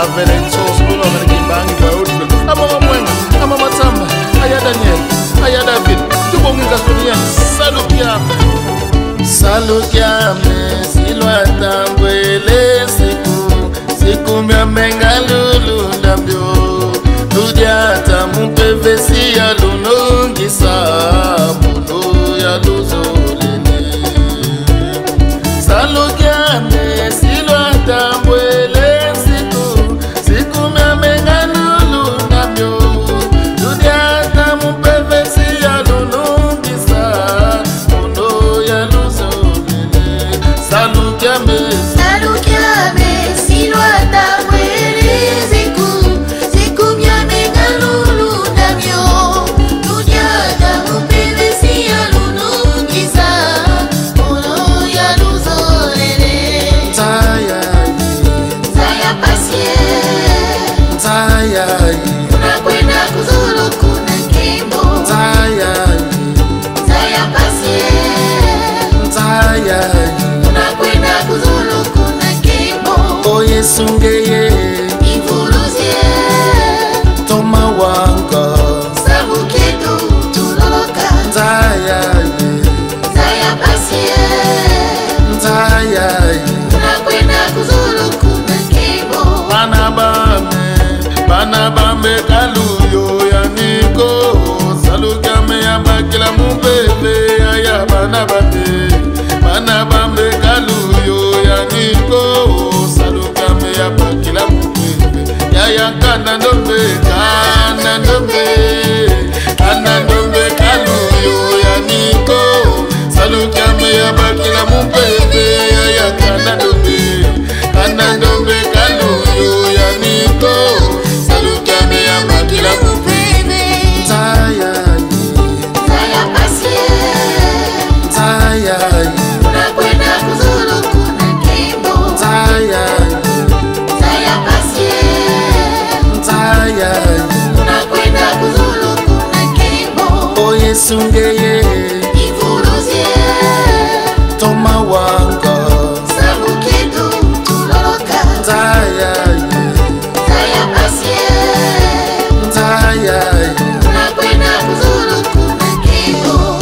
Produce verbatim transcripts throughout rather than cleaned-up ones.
avele nsoskulu avele kimbangi baudlo amama mwenga amama tsamba aya Daniel aya David tubonga soniyani salukyame salukyame silwata mbwele siku siku mya mengalulu ndambyo ludyata mupevesi ya lunongisa muno ya luzolene salukyame silwata mbwele siku siku mya mengalulu ndambyo ludyata mupevesi ya lunongisa muno ya luzolene salukyame salukyame silwata mbwele siku siku mya mengalulu ndambyo ludyata mupevesi ya lunongisa muno ya luzolene Zaya Zaya pasie Zaya unakwenda kuzuru kuna kimbo Zaya Zaya pasie Zaya unakwenda kuzuru kuna kimbo Oye sungeye Ivuluzie Toma wanga Sabu ketu tuloloka Zaya Zaya pasie Zaya unakwenda kuzuru kuna kimbo Bana bame Bana bame kaluyo ya niko Salukyame ya bakila mubebe ya bana bame Bana bame kaluyo ya niko Salukyame ya bakila mubebe ya ya kana ndombe kana ndombe kana ndombe kaluyo ya niko Salukyame ya bakila mubebe ya ya kana ndombe kana ndombe kaluyo ya niko Salukyame ya bakila mubebe Zaya Zaya pasie Zaya unakwenda kuzuru kuna kimbo Zaya Zaya pasie Zaya unakwenda kuzuru kuna kimbo Oye sungeye Ivuluzie Toma wanga Sabu ketu tuloloka Zaya Zaya pasie Zaya unakwenda kuzuru kuna kimbo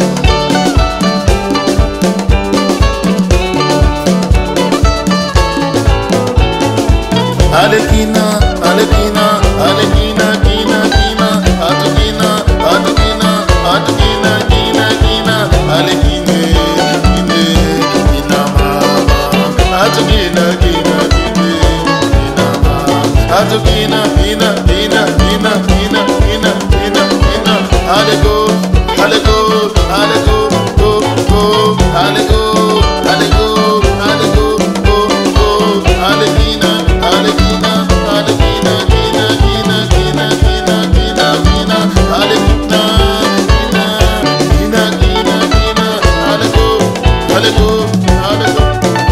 Alekina, Alekina, Alekina, Kina, Kina, Atukina, Atukina, Atukina, Kina, Kina, Alekine, Kine, Kina mama, Atukina, Kina, Kine, Kina mama, Atukina, Kina, Kina, Kina, Kina, Kina, Kina, Kina, Aleko, Aleko, Aleko, go, go, Aleko, Aleko, Aleko, go, go, Alekina, Alekina, Alekina, Kina, Kina, Kina, Kina, Kina, Kina, Alekina, Kina, Kina, Kina, Kina, Aleko, Aleko, Aleko.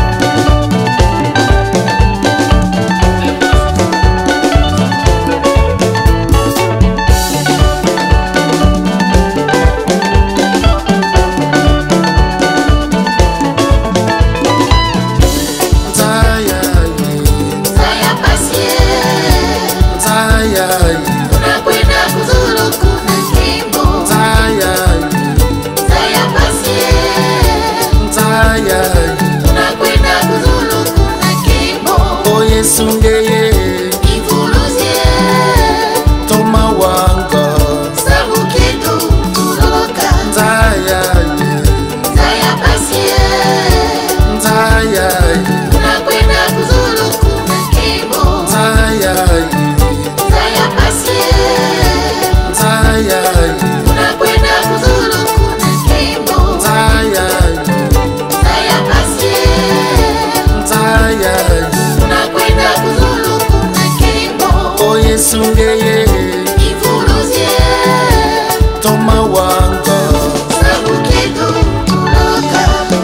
Zaya, Zaya pasie Zaya, unakwenda kuzuru kuna kimbo Zaya, Zaya pasie Zaya, unakwenda kuzuru kuna kimbo Oye sungeye Ivuluzie Toma wanga Sabu ketu tuloloka Zaya, Zaya pasie Zaya, unakwenda kuzuru kuna kimbo Zaya, Zaya pasie Zaya, unakwenda kuzuru kuna kimbo Zaya, Zaya pasie Zaya, unakwenda kuzuru kuna kimbo Oye sungeye Ivuluzie Toma wanga Sabu ketu tuloloka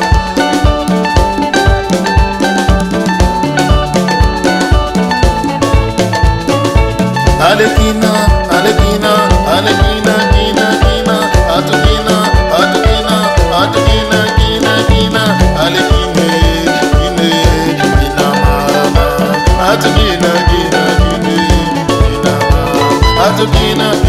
Alekina, Alekina, Alekina, Kina, Kina, Atukina, Atukina, Atukina, Kina, Kina, Alekine, Kine, Kina mama, Atukina, Kina, Kina. Salukina